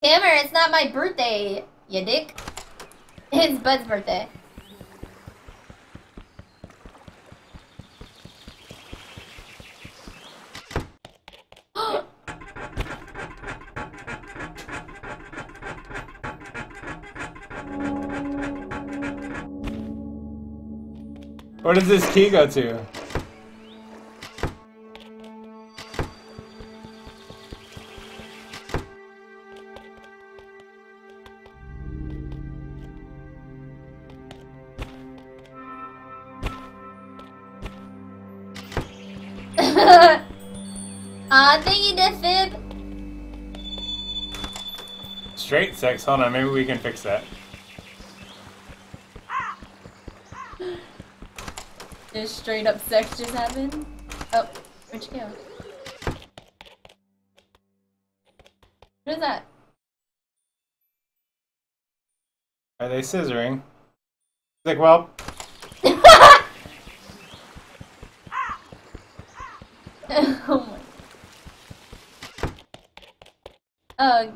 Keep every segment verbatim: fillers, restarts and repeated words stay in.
Hammer, it's not my birthday, you dick. It's Bud's birthday. Where does this key go to? Aw, thank you, Defib. Straight sex. Hold on, maybe we can fix that. Just straight up sex just happened. Oh, where'd you go? What is that? Are they scissoring? It's like, well. Oh my. Oh.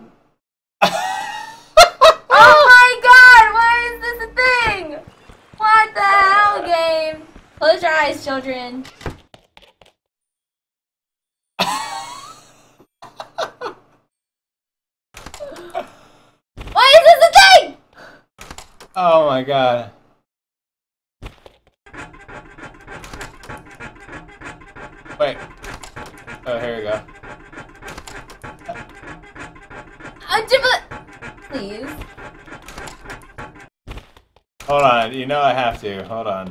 Oh my god! Why is this a thing? What the hell, game? Close your eyes, children. Why is this a thing? Oh my god. Wait. Oh, here we go. Uh, Please. Hold on, you know I have to. Hold on.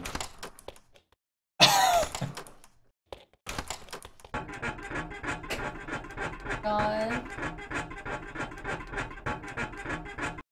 God.